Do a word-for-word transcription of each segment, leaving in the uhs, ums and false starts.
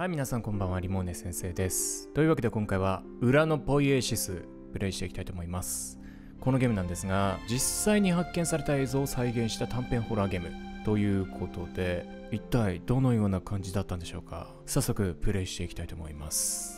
はい、皆さんこんばんは、リモーネ先生です。というわけで今回は裏のポイエシスプレイしていきたいと思います。このゲームなんですが、実際に発見された映像を再現した短編ホラーゲームということで、一体どのような感じだったんでしょうか。早速プレイしていきたいと思います。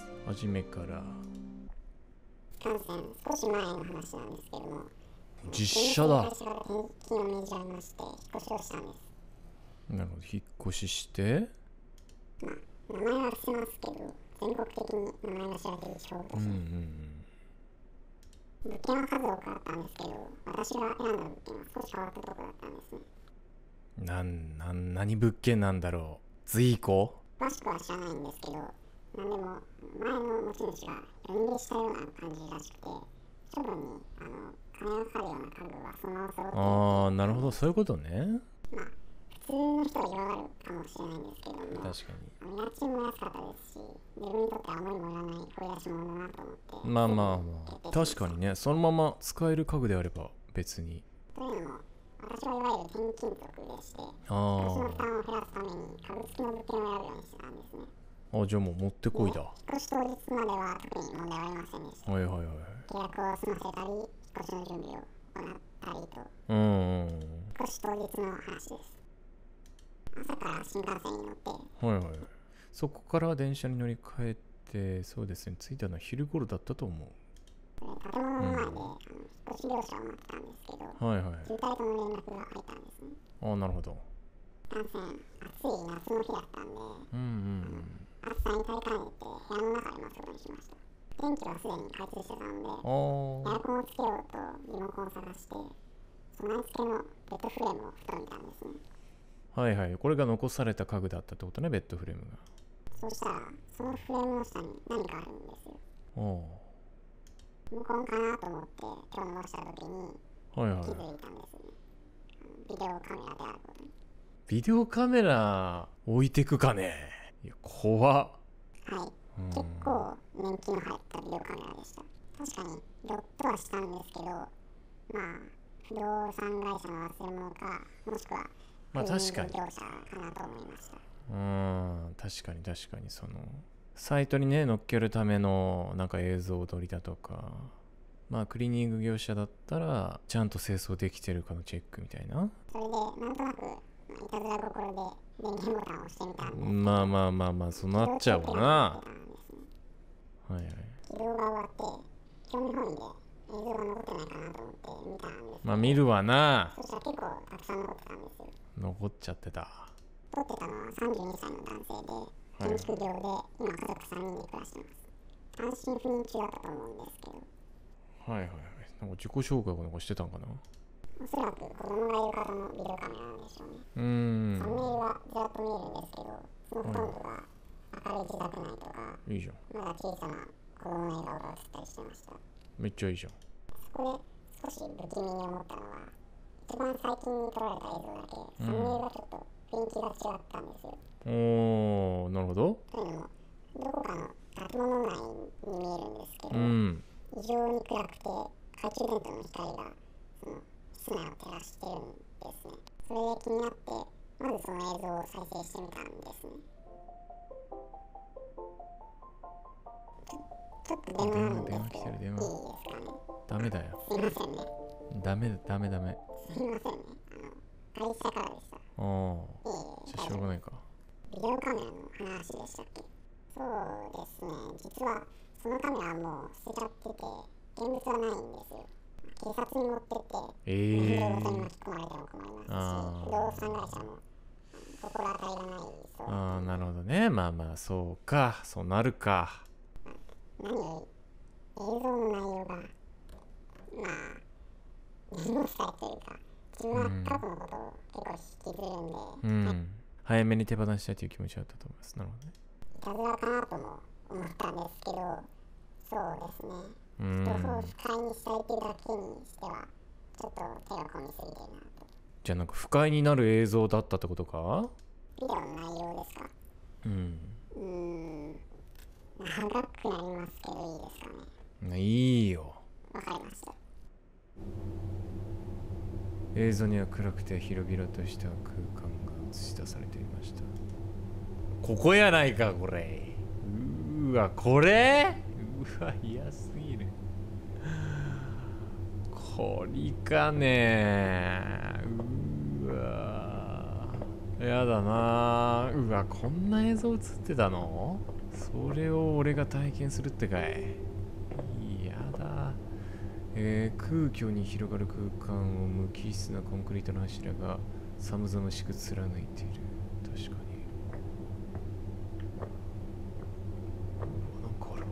はじめから感染少し前の話なんですけども、 実写だ。 会社から転勤を命じられまして引っ越しをしたんです。 なるほど、引っ越ししてまあ名前は伏せますけど、全国的に名前が知られている地方都市、 うんうん物件は数多くあったんですけど、私が選んだ物件は少し変わったところだったんですね。 うん。なんなん何物件なんだろう。ズイコ？ 詳しくは知らないんですけど、何でも前の持ち主が夜逃げしたような感じらしくて、処分にあの金がかかるような家具はそのまま揃っている。 ああ、なるほど、そういうことね。 まあ普通の人は嫌がるかもしれないんですけども、 確かに。 家賃も安かったですし、自分にとってあまりもいらない掘り出し物だなと思って。 まあまあまあ、確かにね、そのまま使える家具であれば別に。 というのも、私はいわゆる転勤族でして、 あ私の負担を減らすために家具付きの物件を選ぶようにしてたんですね。 あ、あ、じゃあもう持ってこいだ。 引っ越し当日までは特に問題はありませんでした。 はいはいはい。 契約を済ませたり、引っ越しの準備を行ったりと、 うんうんうん。 引っ越し当日の話です。朝から新幹線に乗って、 はいはい。そこから電車に乗り換えて、そうですね、着いたのは昼頃だったと思う。 建物の前で、あの引っ越し業者を待ってたんですけど、 はいはい。 渋滞との連絡が入ったんですね。 ああ、なるほど。 男性、暑い夏の日だったんで、 うんうん暑さに耐えかねて部屋の中で待つことにしました。電気はすでに開通してたので、エうん。 アあコンをつけようとリモコンを探して、備え付けのベッドフレームをふと見たんですね。 あ、はいはい。これが残された家具だったってことね、ベッドフレームが。 そしたら、そのフレームの下に何かあるんですよ。 おリモコンかなと思って手を伸ばした時にあ。はいはい気。づいたんですね。ビデオカメラであることに。 ビデオカメラ置いてくかね。いや、怖っ。 はい。 うん結構年季の入ったビデオカメラでした。確かにロットはしたんですけど、まあ不動産会社の忘れ物か、もしくはまあクリーニン確かにグ業者かなと思いました。 うーん、確かに確かに、そのサイトにね載っけるためのなんか映像撮りだとか、まあクリーニング業者だったらちゃんと清掃できてるかのチェックみたいな。 それでなんとなくまあいたずら心で電源ボタンを押してみたんですけど、 まあまあまあまあ、そうなっちゃうわな。はいはい。 起動が終わって興味本位で映像が残ってないかなと思って見たんですけど、 まあ見るわな。 そしたら結構たくさん残ってたんですよ。 残っちゃってた。 撮ってたのはさんじゅうにさいの男性で、建築業で今家族さんにんで暮らしています。単身赴任中だったと思うんですけど、 はいはいはい。なんか自己紹介をなんかしてたんかな。 おそらく子供がいる方のビデオカメラなんでしょうね。 うーん。 サムネイルはずらっと見えるんですけど、そのほとんどが明るい自宅内とか、 いいじゃん。 まだ小さな子供の笑顔が映ったりしてました。 めっちゃいいじゃん。 そこで少し不気味に思ったのは、一番最近に撮られた映像だけ、サムネイルがちょっと雰囲気が違ったんですよ。 おー、なるほど。 というのも、どこかの建物内に見えるんですけど、 うん。 異常に暗くて懐中電灯の光がその室内を照らしてるんですね。それで気になってまずその映像を再生してみたんですね。ちょちょっと電話なんですけど、いいですかね。 ダメだよ。 すいませんね。 ダメダメダメ。 すいませんね。あの会社からでした。 ああ。 いえいえ、 じゃあしょうがないか。 ビデオカメラの話でしたっけ。そうですね。実はそのカメラはもう捨てちゃってて、現物はないんですよ。警察に持ってって、 え不え動産に巻き込まれても困りますし、 あー不動産会社も心当たりがないそうああ、 ななるほどね。まあまあ、そうか。そうなるか。 何より映像の内容が、まあ、何もしたいというか、自分は過去のことを結構引きずるんで、 うん。早めに手放したいという気持ちだったと思います。なるほどね。 いたずらかなとも思ったんですけど、そうですね。 う人をん。 不快にしたいっていうだけにしては、ちょっと手が込みすぎてるなと。 じゃあなんか不快になる映像だったってことか？ ビデオの内容ですか？ うん。 うーん、長くなりますけどいいですかね。 いいよ。 わかりました。 映像には暗くて広々とした空間が映し出されていました。 ここやないかこれ。うーわこれ、うわ嫌すぎる。こりかね。うわやだな。うわこんな映像映ってたの？それを俺が体験するってかい。やだ。えー、空虚に広がる空間を無機質なコンクリートの柱が寒々しく貫いている。確かに。なんかある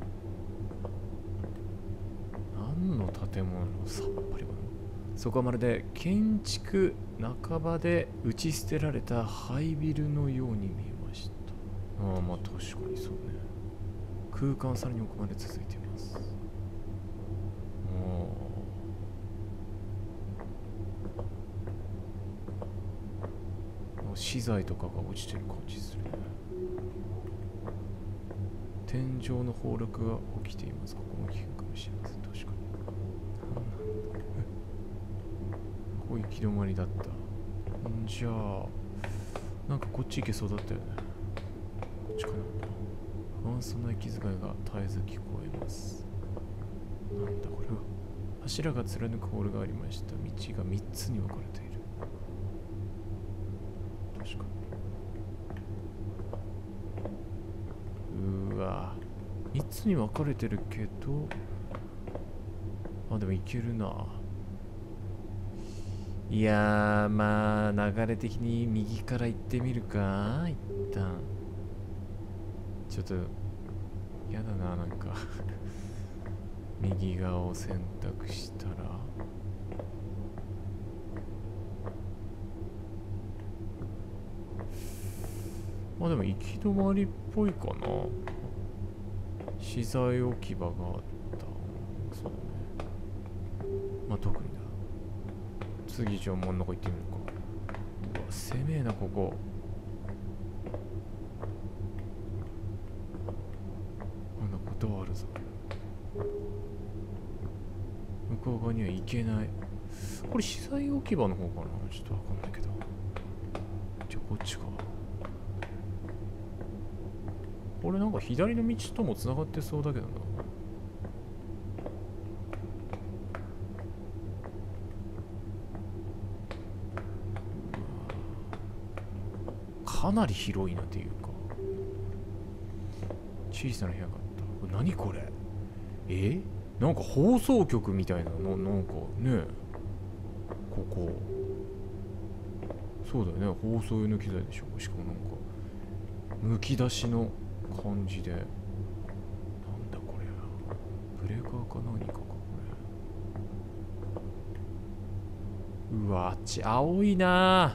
わ。何の建物？さっぱりわかんない。そこはまるで建築半ばで打ち捨てられた廃ビルのように見えました。ああ、まあ確かにそうね。空間はさらに奥まで続いています。資材とかが落ちてる感じするね。天井の崩落が起きています。ここも危険かもしれません。確かに。ここ行き止まりだった。んじゃあなんかこっち行けそうだったよね。こっちかな。不安そうな息遣いが絶えず聞こえます。なんだこれは。柱が貫くホールがありました。道がみっつに分かれている。確かに。うわみっつに分かれてるけど、あでもいけるな。いやーまあ流れ的に右から行ってみるか。一旦ちょっとやだな。なんか右側を選択したらまあでも行き止まりっぽいかな。資材置き場があった。そうだね。まあ特にだ。次じゃあ真ん中行ってみるか。うわ攻めえなここ。なんだことはあるぞ。向こう側には行けない。これ資材置き場の方かな。ちょっとわかんないけど。じゃあこっちか。これなんか左の道ともつながってそうだけどな。かなり広いなっていうか。小さな部屋があった。これ何これ。えなんか放送局みたいなの。なんかねここそうだよね。放送用の機材でしょ。しかもなんかむき出しの感じで。なんだこれ。ブレーカーか何かかこれ。うわあっち青いな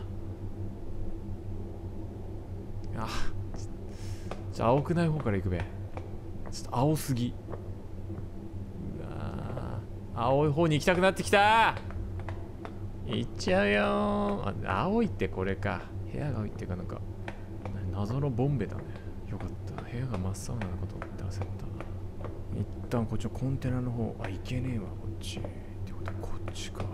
あ。あじゃあ青くない方から行くべ。ちょっと青すぎ。うわ青い方に行きたくなってきた。行っちゃうよー。あ青いってこれか。部屋が青いっていうかなんか謎のボンベだね。よかった。部屋が真っ青なのかと思って焦ったな。一旦こっちのコンテナの方。あ、行けねえわ、こっち。ってことはこっちか。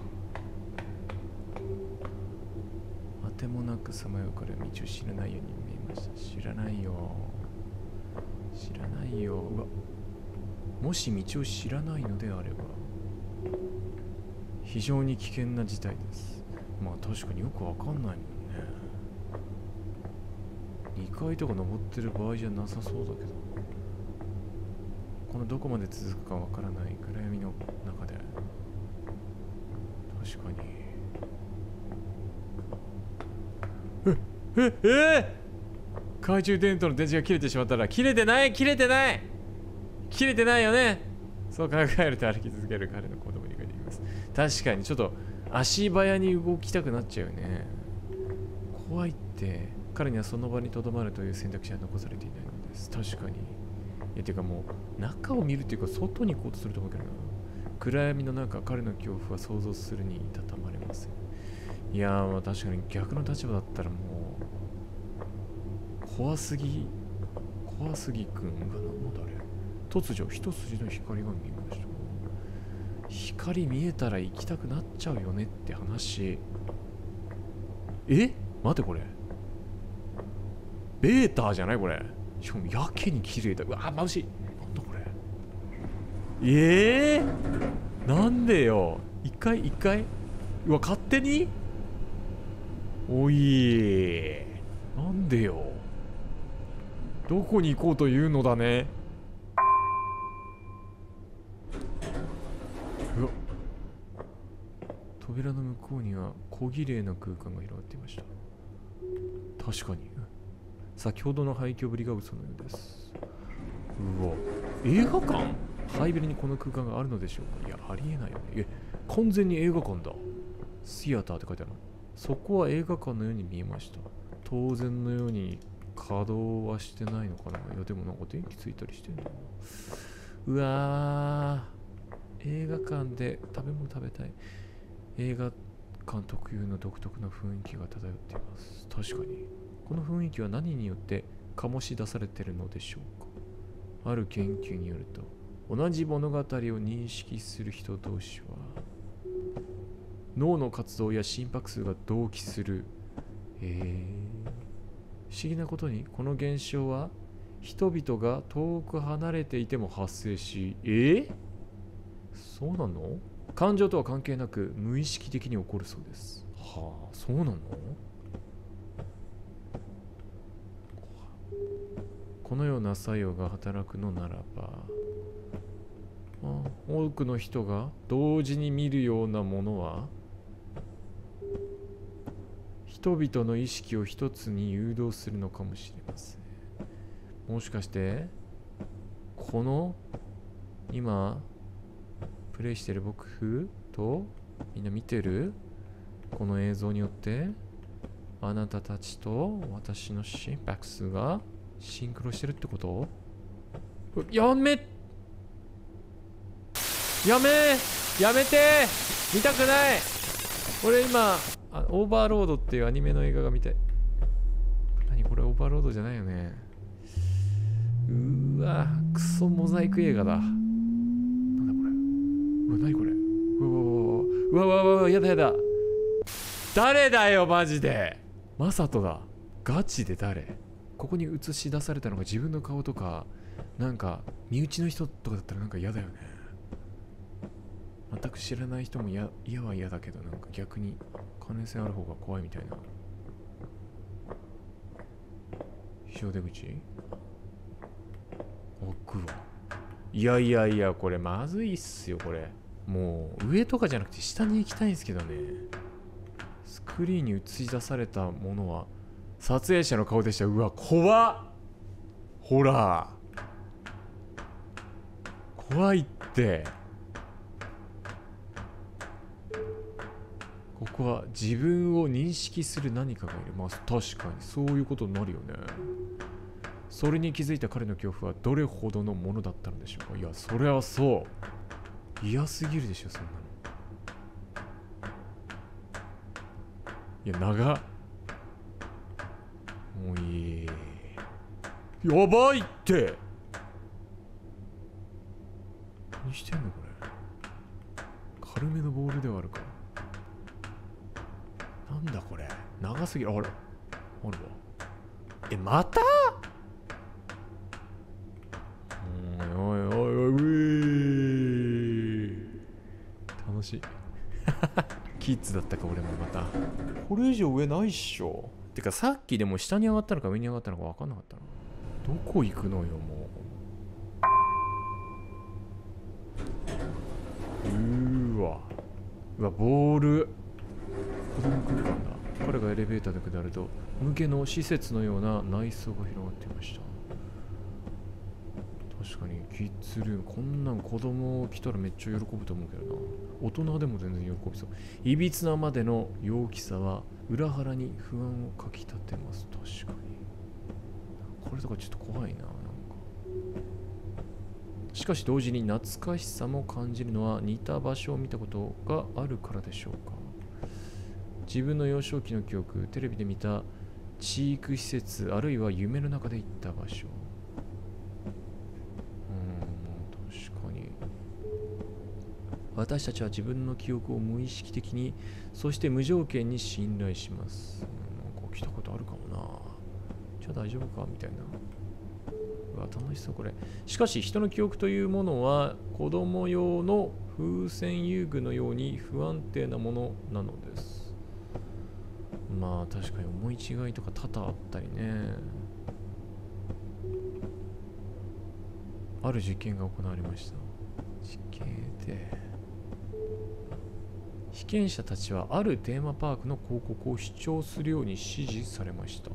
あてもなくさまようから道を知らないように見えました。知らないよ。知らないよ。うわ。もし道を知らないのであれば、非常に危険な事態です。まあ確かによくわかんないもんね。にかいとか登ってる場合じゃなさそうだけど、このどこまで続くかわからない暗闇の中で。確かに。えええ懐中電灯の電池が切れてしまったら。切れてない切れてない切れてないよね。そう考えると歩き続ける彼の行動も理解できます。確かにちょっと足早に動きたくなっちゃうよね。怖いって。彼にはその場にとどまるという選択肢は残されていないのです。確かに。いやてかもう中を見るっていうか外に行こうとすると思うけどな。暗闇の中彼の恐怖は想像するにいたたまれません。いやーまあ確かに逆の立場だったらもう怖すぎ怖すぎくんがなんだあれ。突如一筋の光が見えました。光見えたら行きたくなっちゃうよねって話。え待ってこれベーターじゃないこれ。しかもやけに綺麗だ。うわ眩しい。なんだこれ。ええー、なんでよ。一回一回。うわ勝手に。おいなんでよ。どこに行こうというのだね。うわ扉の向こうには小綺麗な空間が広がっていました。確かに先ほどの廃墟ぶりが嘘のようです。うわ映画館。ハイビルにこの空間があるのでしょうか。いやありえないよね。え完全に映画館だ。シアターって書いてある。そこは映画館のように見えました。当然のように稼働はしてないのかな。いやでもなんか電気ついたりしてんだな。うわー映画館で食べ物食べたい。映画館特有の独特な雰囲気が漂っています。確かにこの雰囲気は何によって醸し出されているのでしょうか。ある研究によると同じ物語を認識する人同士は脳の活動や心拍数が同期する。えー、不思議なことにこの現象は人々が遠く離れていても発生し、えー、そうなの？感情とは関係なく無意識的に起こるそうです。はあ、そうなの？このような作用が働くのならば、あ多くの人が同時に見るようなものは人々の意識を一つに誘導するのかもしれません。もしかしてこの今プレイしてる僕とみんな見てるこの映像によってあなたたちと私の心拍数がシンクロしてるってこと？やめやめやめて見たくない。俺今あオーバーロードっていうアニメの映画が見たい。何これオーバーロードじゃないよね。うーわクソモザイク映画だ。なんだこれ。うわ何これ。うわうわうわうわうわやだやだ。誰だよマジで。マサトだ。ガチで誰。ここに映し出されたのが自分の顔とかなんか身内の人とかだったらなんか嫌だよね。全く知らない人も嫌は嫌だけどなんか逆に関連性ある方が怖いみたいな。非常出口奥はいやいやいやこれまずいっすよ。これもう上とかじゃなくて下に行きたいんですけどね。スクリーンに映し出されたものは撮影者の顔でした。うわ怖っ。ほら怖いって。ここは自分を認識する何かがいる。まあ確かにそういうことになるよね。それに気づいた彼の恐怖はどれほどのものだったのでしょうか。いやそれはそう嫌すぎるでしょそんなの。いや長っ。もういい。やばいって。何してんのこれ。軽めのボールではあるか。なんだこれ長すぎる。あれあるわ。えまた。おいおいおいおい。楽しいキッズだったか俺もまた。これ以上上ないっしょ。てかさっきでも下に上がったのか上に上がったのか分かんなかったな。どこ行くのよもう。うーわうわボール。子供空間だ。彼がエレベーターで下ると向けの施設のような内装が広がっていました。確かにキッズルームこんなん子供来たらめっちゃ喜ぶと思うけどな。大人でも全然喜びそう。いびつなまでの陽気さは裏腹に不安をかきたてます。確かにこれとかちょっと怖いな。なんかしかし同時に懐かしさも感じるのは似た場所を見たことがあるからでしょうか。自分の幼少期の記憶、テレビで見た地域施設、あるいは夢の中で行った場所。うーん、確かに。私たちは自分の記憶を無意識的に、そして無条件に信頼します。なんか来たことあるかもな。 じゃあ大丈夫かみたいな。うわ、楽しそうこれ。しかし人の記憶というものは子供用の風船遊具のように不安定なものなのです。まあ確かに思い違いとか多々あったりね。ある実験が行われました。実験で被験者たちはあるテーマパークの広告を視聴するように指示されました。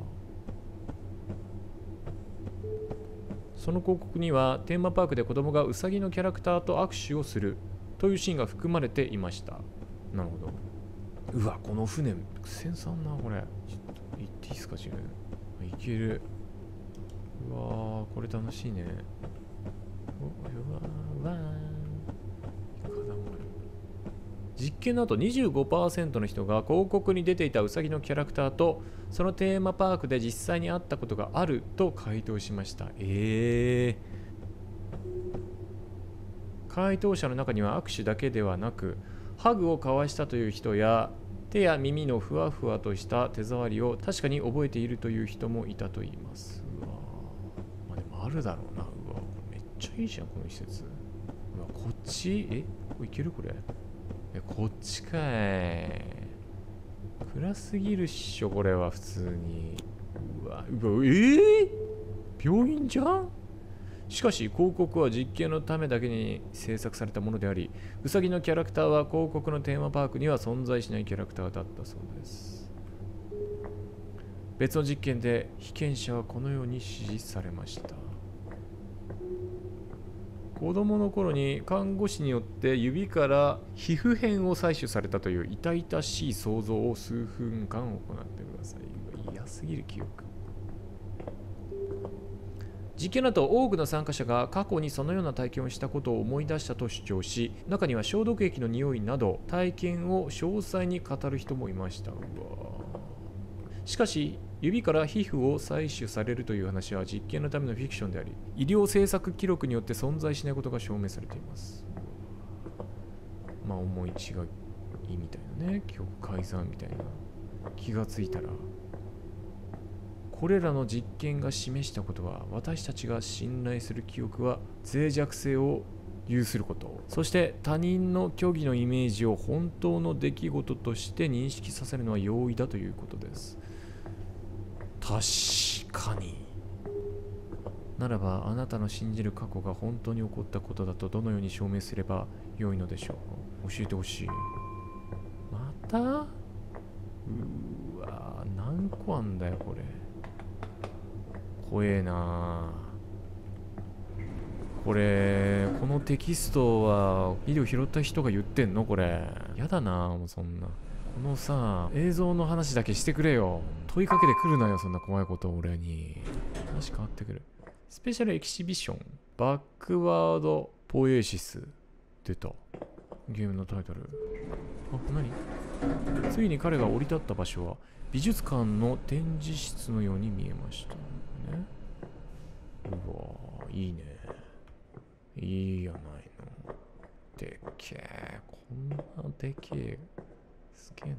その広告にはテーマパークで子供がウサギのキャラクターと握手をするというシーンが含まれていました。なるほど。うわ、この船繊細なこれ。ちょっと行っていいですか自分。いける。うわー、これ楽しいね。うわーわー。実験の後 にじゅうごパーセント の人が広告に出ていたウサギのキャラクターとそのテーマパークで実際に会ったことがあると回答しました。えー、回答者の中には握手だけではなくハグを交わしたという人や手や耳のふわふわとした手触りを確かに覚えているという人もいたといいます。うわ、まあ、でもあるだろうな。うわ、めっちゃいいじゃんこの施設。うわ、こっちえここ行けるこれ。え、こっちかい。暗すぎるっしょこれは普通に。うわ、うわ、えー、病院じゃん。しかし広告は実験のためだけに制作されたものであり、ウサギのキャラクターは広告のテーマパークには存在しないキャラクターだったそうです。別の実験で被験者はこのように指示されました。子供の頃に看護師によって指から皮膚片を採取されたという痛々しい想像を数分間行ってください。嫌すぎる記憶。実験の後、多くの参加者が過去にそのような体験をしたことを思い出したと主張し、中には消毒液の匂いなど体験を詳細に語る人もいました。うわ。しかし指から皮膚を採取されるという話は実験のためのフィクションであり、医療制作記録によって存在しないことが証明されています。まあ思い違いみたいなね、記憶改ざんみたいな。気がついたらこれらの実験が示したことは、私たちが信頼する記憶は脆弱性を有すること、そして他人の虚偽のイメージを本当の出来事として認識させるのは容易だということです。確かに。ならばあなたの信じる過去が本当に起こったことだとどのように証明すれば良いのでしょう。教えてほしい。また？うーわ、何個あんだよこれ。怖えな。これこのテキストはビデオ拾った人が言ってんのこれ。やだな、もうそんな。このさ、映像の話だけしてくれよ。問いかけてくるなよ、そんな怖いことを俺に。話変わってくる。スペシャルエキシビション、バックワードポエシス。出た。ゲームのタイトル。あ、何？ついに彼が降り立った場所は美術館の展示室のように見えました。ね、うわー、いいね。いいやないの。でっけえ。こんなでけえ。すげえな。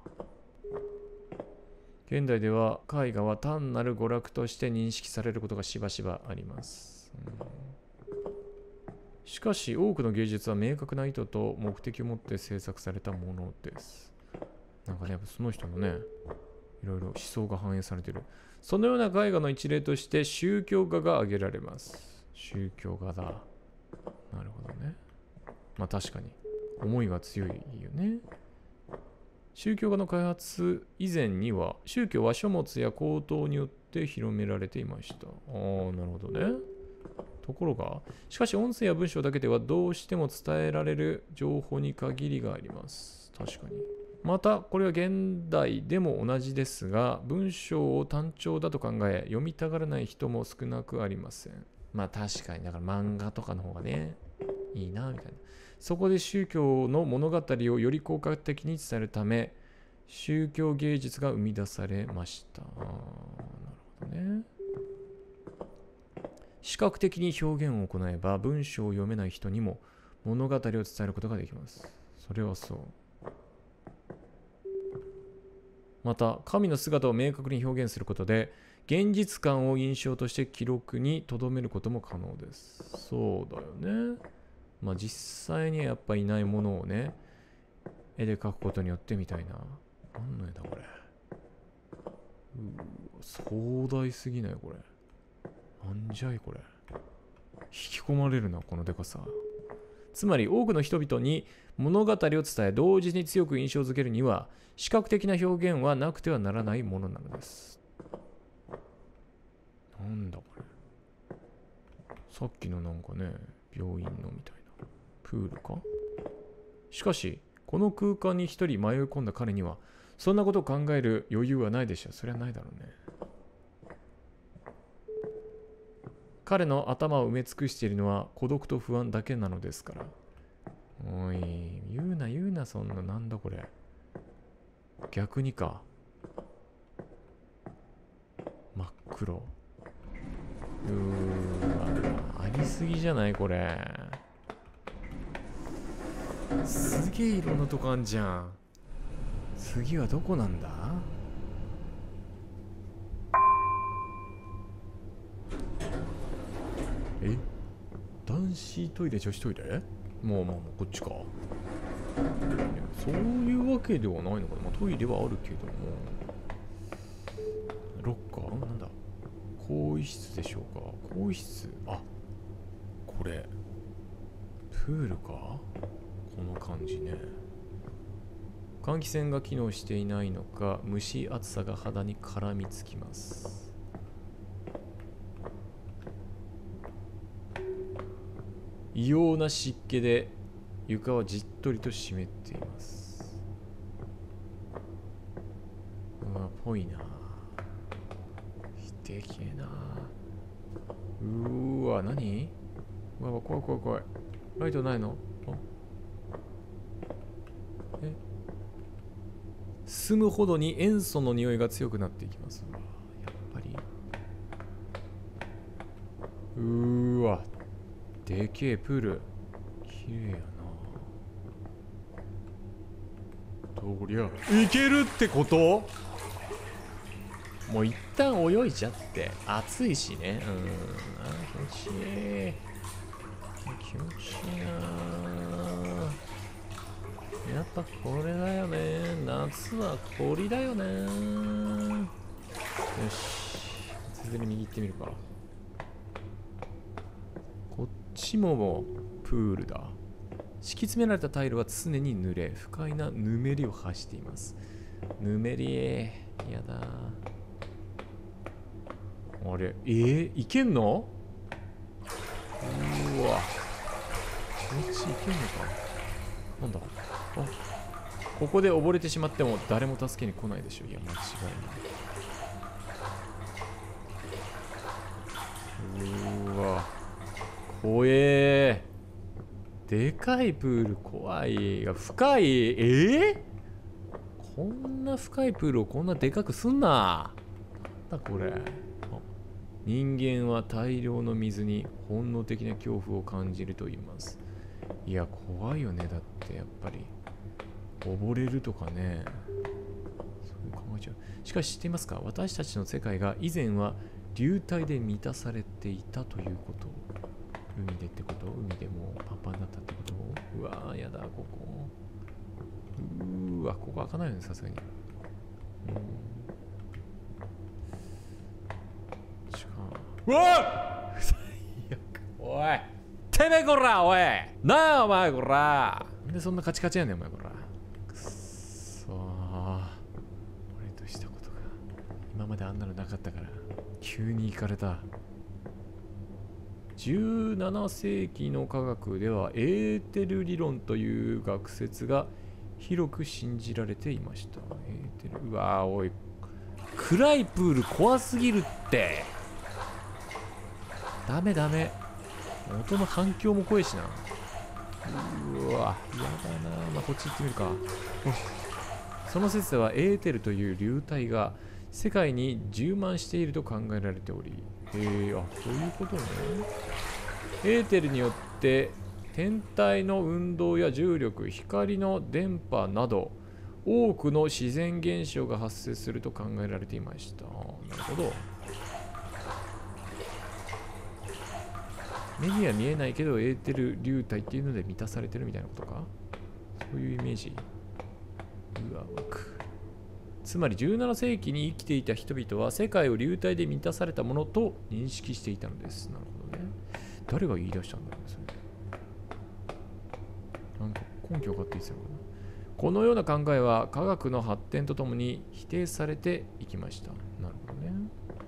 現代では絵画は単なる娯楽として認識されることがしばしばあります。うん、しかし多くの芸術は明確な意図と目的を持って制作されたものです。なんかね、その人のね、いろいろ思想が反映されている。そのような絵画の一例として宗教画が挙げられます。宗教画だ。なるほどね。まあ確かに思いが強いよね。宗教画の開発以前には宗教は書物や口頭によって広められていました。ああ、なるほどね。ところが、しかし音声や文章だけではどうしても伝えられる情報に限りがあります。確かに。また、これは現代でも同じですが、文章を単調だと考え、読みたがらない人も少なくありません。まあ確かに、だから漫画とかの方がね、いいな、みたいな。そこで宗教の物語をより効果的に伝えるため、宗教芸術が生み出されました。あ、なるほどね。視覚的に表現を行えば、文章を読めない人にも物語を伝えることができます。それはそう。また、神の姿を明確に表現することで、 現実感を印象として記録に留めることも可能です。そうだよね。まあ実際にはやっぱいないものをね、絵で描くことによってみたいな。何の絵だこれ。うー壮大すぎないこれ。なんじゃいこれ。引き込まれるなこのでかさ。つまり多くの人々に物語を伝え同時に強く印象づけるには視覚的な表現はなくてはならないものなのです。なんだこれ。さっきのなんかね、病院のみたいなプールか。しかしこの空間に一人迷い込んだ彼にはそんなことを考える余裕はないでしょう。それはないだろうね。彼の頭を埋め尽くしているのは孤独と不安だけなのですから。おい、言うな言うな、そんな。なんだこれ。逆にか。真っ黒。うーわ、ありすぎじゃないこれ。すげえいろんなとこあんじゃん。次はどこなんだ？え？男子トイレ、女子トイレ？まあまあまあ、こっちか。そういうわけではないのかな。まあ、トイレはあるけども。ロッカー？なんだ？更衣室でしょうか。更衣室。あ、これ。プールか？この感じね。換気扇が機能していないのか、蒸し暑さが肌に絡みつきます。異様な湿気で床はじっとりと湿っています。うわ、ぽいな。でけえな。うーわ、何？うわ、怖い怖い怖い。ライトないの？あ、え？進むほどに塩素の匂いが強くなっていきます。うわ、やっぱり。うーわ、でけえプール。綺麗やな。どりゃいけるってこと？もう一旦泳いじゃって。暑いしね。うん。あ、気持ちいい。気持ちいいな。やっぱこれだよね。夏は氷だよね。よし。続き右行ってみるか。こっちももうプールだ。敷き詰められたタイルは常に濡れ、不快なぬめりを発しています。ぬめり、やだ。あれ、えー、いけんの？うわ。こっちいけんのか。なんだ。あ、ここで溺れてしまっても誰も助けに来ないでしょ。いや、間違いない。うわ。怖えー。でかいプール怖い。深い。えー、こんな深いプールをこんなでかくすんな。なんだこれ。人間は大量の水に本能的な恐怖を感じると言います。いや、怖いよね。だってやっぱり溺れるとかね、そういう考えちゃう。しかし知っていますか？私たちの世界が以前は流体で満たされていたということ。海でってこと？海でもうパンパンだったってこと？うわー、やだ、ここ。うーわ、ここ開かないよね、さすがに。うん。うわっ最悪。おいてめえこら、おいなあお前こら。なんでそんなカチカチやねんお前こら。くっそー。俺としたことが今まであんなのなかったから急に行かれた。じゅうなな世紀の科学ではエーテル理論という学説が広く信じられていました。エーテル、うわー、おい暗いプール怖すぎるって。ダメダメ。音の反響も怖いしな。うわ、やだな。まあ、こっち行ってみるか。その説ではエーテルという流体が世界に充満していると考えられており、へえ、あ、そういうことね。エーテルによって天体の運動や重力、光の電波など多くの自然現象が発生すると考えられていました。なるほど。 目には見えないけどエーテル流体っていうので満たされてるみたいなことか。そういうイメージ。うわ、わく。つまりじゅうなな世紀に生きていた人々は世界を流体で満たされたものと認識していたのです。なるほどね。誰が言い出したんだろうね、それ。なんか根拠があって言ってたのかな。このような考えは科学の発展とともに否定されていきました。なるほどね。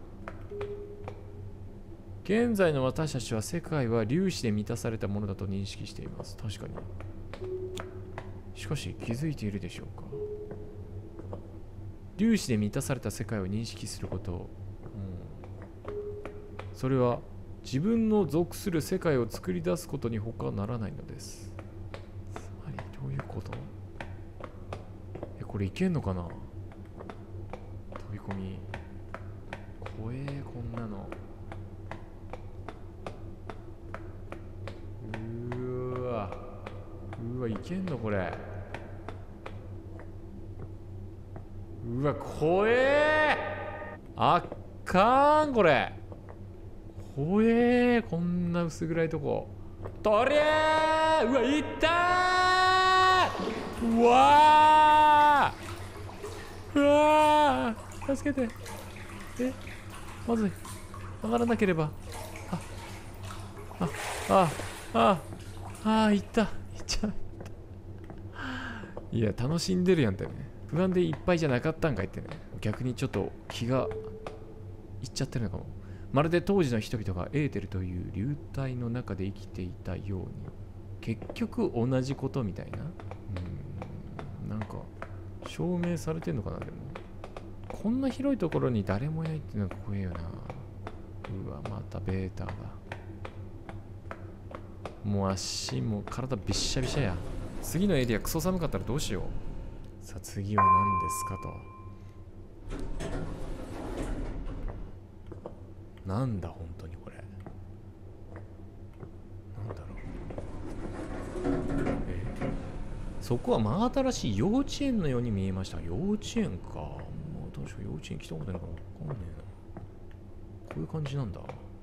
現在の私たちは世界は粒子で満たされたものだと認識しています。確かに。しかし気づいているでしょうか。粒子で満たされた世界を認識すること、うん、それは自分の属する世界を作り出すことに他ならないのです。つまりどういうこと？え、これいけんのかな？飛び込み。怖え、こんなの。うーわ。うわ、いけんのこれ。うわ、怖えー。あっかーん、これ。怖えー。こんな薄暗いとこ。とりゃー。うわ、いったー。うわー。うわー。助けて。え、まずい。上がらなければ。あ、あ、あ、あ、あ、あ、いった。いっちゃった。いや、楽しんでるやんってね。不安でいっぱいじゃなかったんかいってね。逆にちょっと気がいっちゃってるのかも。まるで当時の人々がエーテルという流体の中で生きていたように。結局同じことみたいな。うん、なんか証明されてんのかな。でもこんな広いところに誰もいないっていうのが怖えよな。うわ、またベータだ。もう足もう体びっしゃびしゃや。次のエリアクソ寒かったらどうしよう。さあ次は何ですかと。なんだ本当にこれ。なんだろう。え、そこは真新しい幼稚園のように見えました。幼稚園か。もう確か幼稚園来たことないから分かんねえな。こういう感じなんだ。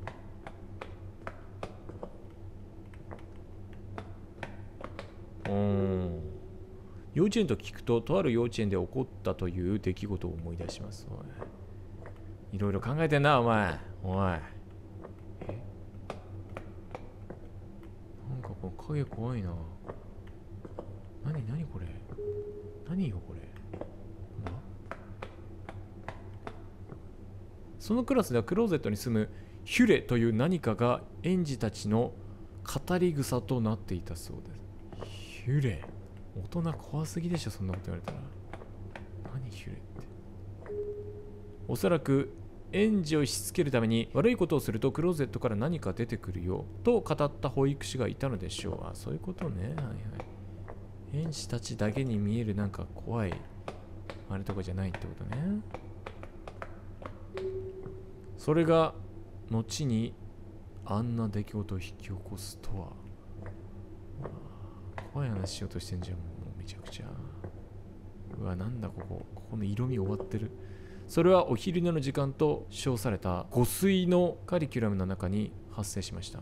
うん。幼稚園と聞くと、とある幼稚園で起こったという出来事を思い出します。おい、いろいろ考えてんな、お前。おい。え、なんかこの影怖いな。なになにこれ。何よこれ。なんだ？そのクラスではクローゼットに住むヒュレという何かが園児たちの語り草となっていたそうです。ヒュレ。大人怖すぎでしょ、そんなこと言われたら。何ヒュレって。おそらく園児をしつけるために悪いことをするとクローゼットから何か出てくるよと語った保育士がいたのでしょう。あ、そういうことね。はいはい。園児たちだけに見えるなんか怖いあれとかじゃないってことね。それが後にあんな出来事を引き起こすとは。怖い話しようとしてんじゃん。もうめちゃくちゃ。うわ、なんだここ。ここの色味終わってる。それはお昼寝の時間と称された誤水のカリキュラムの中に発生しました。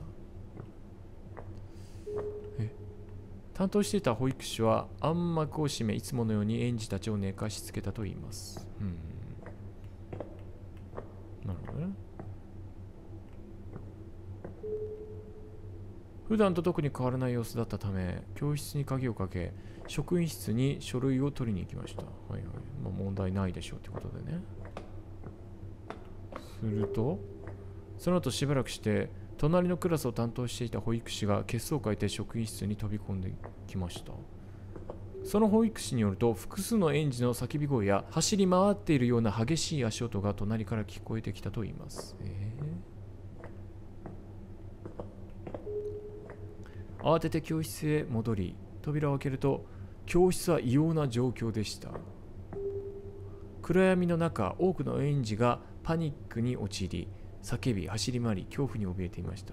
え、担当していた保育士は暗幕を閉め、いつものように園児たちを寝かしつけたといいます。うん。なるほどね。普段と特に変わらない様子だったため、教室に鍵をかけ、職員室に書類を取りに行きました。はいはい。まあ問題ないでしょうということでね。すると、その後しばらくして、隣のクラスを担当していた保育士が血相を変えて職員室に飛び込んできました。その保育士によると、複数の園児の叫び声や走り回っているような激しい足音が隣から聞こえてきたといいます。えー慌てて教室へ戻り、扉を開けると教室は異様な状況でした。暗闇の中、多くの園児がパニックに陥り、叫び走り回り、恐怖に怯えていました。う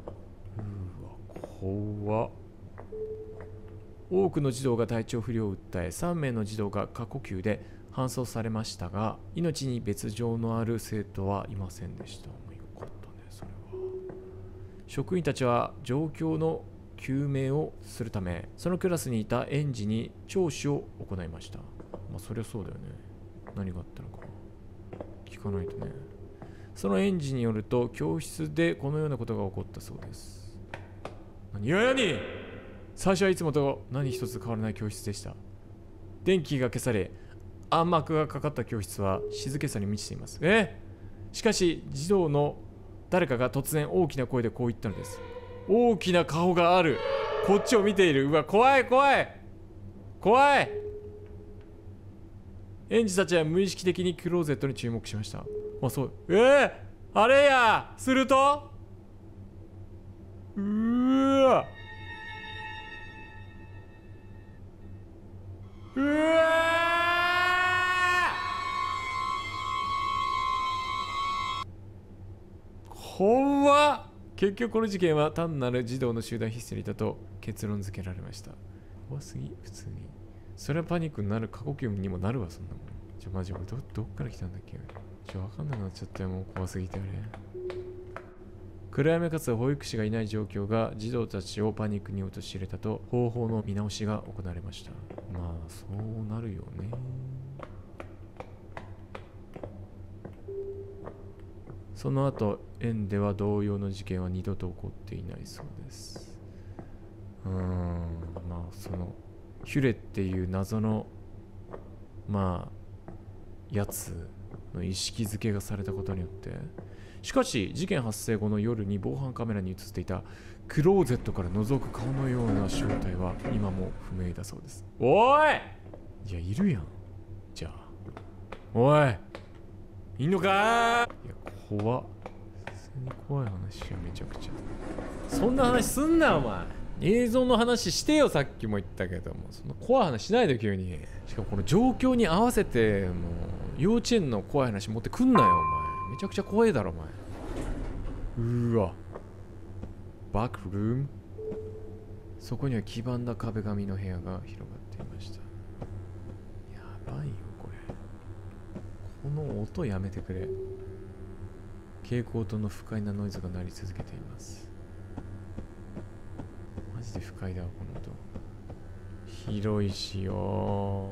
わ、怖っ。多くの児童が体調不良を訴え、さんめいの児童が過呼吸で搬送されましたが、命に別状のある生徒はいませんでした。よかったね、それは。 職員たちは状況の究明をするため、そのクラスにいた園児に聴取を行いました。まあそりゃそうだよね。何があったのか聞かないとね。その園児によると、教室でこのようなことが起こったそうです。何ややに最初はいつもと何一つ変わらない教室でした。電気が消され、暗幕がかかった教室は静けさに満ちています。えしかし児童の誰かが突然大きな声でこう言ったのです。大きな顔がある。こっちを見ている。うわ、怖い怖い怖い。園児たちは無意識的にクローゼットに注目しました。まあそうえー、あれや。するとうーわうわほんま。結局この事件は単なる児童の集団ヒステリーだと結論付けられました。怖すぎ。普通にそれはパニックになる。過呼吸にもなるわ、そんなもん。ちょマジ俺 ど, どっから来たんだっけ。ちょ分かんなくなっちゃったよ。もう怖すぎてあれ。暗闇かつ保育士がいない状況が児童たちをパニックに陥れたと、方法の見直しが行われました。まあそうなるよね。その後、園では同様の事件は二度と起こっていないそうです。うーん、まあそのヒュレっていう謎のまあやつの意識づけがされたことによって、しかし事件発生後の夜に防犯カメラに映っていたクローゼットから覗く顔のような正体は今も不明だそうです。おい、いやいるやん。じゃあおいいんのかー。いや怖っ。普通に怖い話や。めちゃくちゃそんな話すんなお前。映像の話してよ。さっきも言ったけども、その怖い話しないで急に。しかもこの状況に合わせてもう幼稚園の怖い話持ってくんなよお前。めちゃくちゃ怖いだろお前。うーわバックルーム。そこには黄ばんだ壁紙の部屋が広がっていました。やばいよこれ。この音やめてくれ。蛍光灯の不快なノイズが鳴り続けています。マジで不快だわこの音。広いしよ。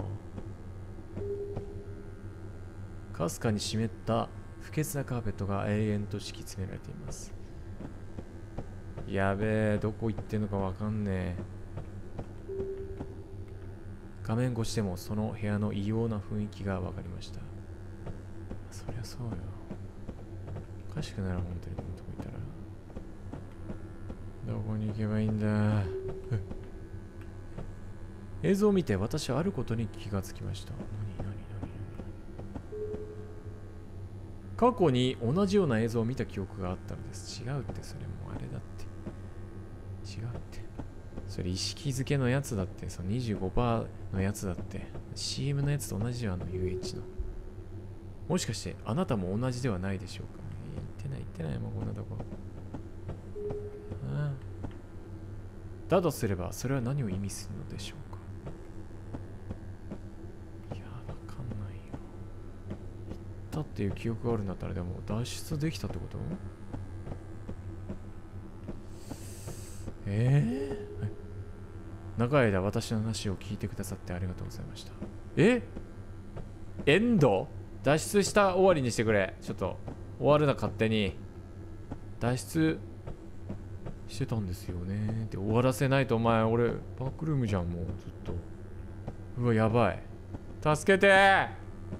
かすかに湿った不潔なカーペットが永遠と敷き詰められています。やべえ、どこ行ってんのかわかんねえ。画面越しでもその部屋の異様な雰囲気がわかりました。そりゃそうよ。おかしくなる本当にこのとこいたら。どこに行けばいいんだ。映像を見て私はあることに気がつきました。何何何。過去に同じような映像を見た記憶があったのです。違うって、それもあれだって。違うって。それ意識づけのやつだって。その にじゅうごパーセント のやつだって。シーエム のやつと同じよ、あの ユーエイチ の。もしかしてあなたも同じではないでしょうか。言ってない言ってない。もうこんなとこ。ああ。だとすればそれは何を意味するのでしょうか。っていう記憶があるんだったら、でも脱出できたってこと？えー、長い間私の話を聞いてくださってありがとうございました。えエンド？脱出した終わりにしてくれ。ちょっと終わるな勝手に。脱出してたんですよねって終わらせないと。お前俺バックルームじゃんもうずっと。うわやばい。助けてー。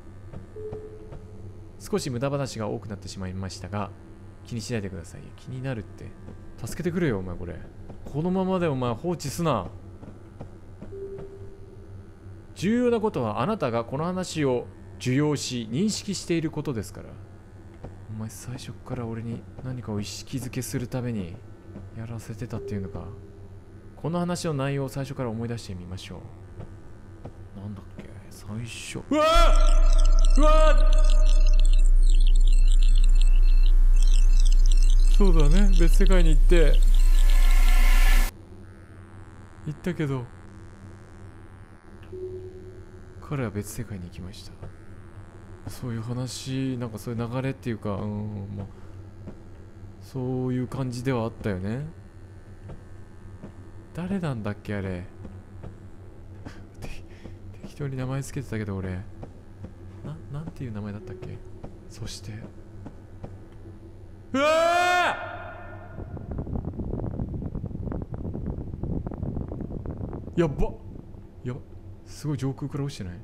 少し無駄話が多くなってしまいましたが気にしないでください。気になるって。助けてくれよお前。これこのままでお前放置すな。重要なことはあなたがこの話を受容し認識していることですから。お前最初から俺に何かを意識づけするためにやらせてたっていうのか。この話の内容を最初から思い出してみましょう。なんだっけ最初。うわーうわーそうだね、別世界に行って行ったけど彼は別世界に行きました。そういう話、なんかそういう流れっていうか、うん、まあそういう感じではあったよね。誰なんだっけあれ。適当に名前つけてたけど俺な、なんていう名前だったっけ。そしてうわー、やっばやば、すごい上空から落ちてない。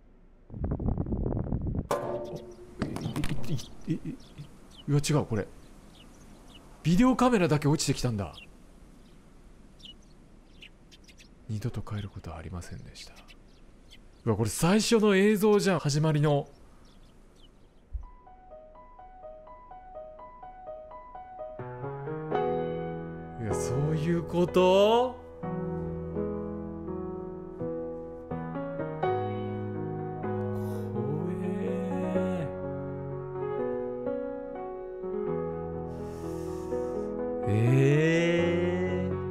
いいいいいや違う、これビデオカメラだけ落ちてきたんだ。二度と帰ることはありませんでした。うわ、これ最初の映像じゃん、始まりの。いや、そういうこと。怖え。えー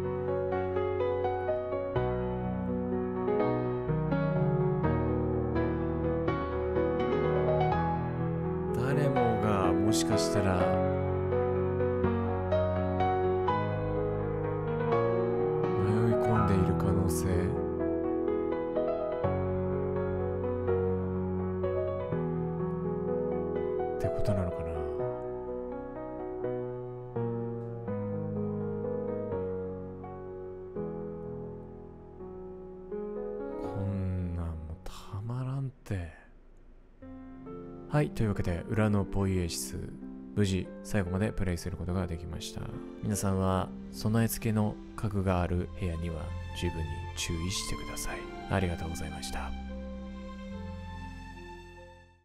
誰もがもしかしたら迷い込んでいる可能性。ってことなのかな。こんなんもうたまらんって。はい、というわけで裏のポイエシス無事最後までプレイすることができました。皆さんは備え付けの家具がある部屋には十分に注意してください。ありがとうございました。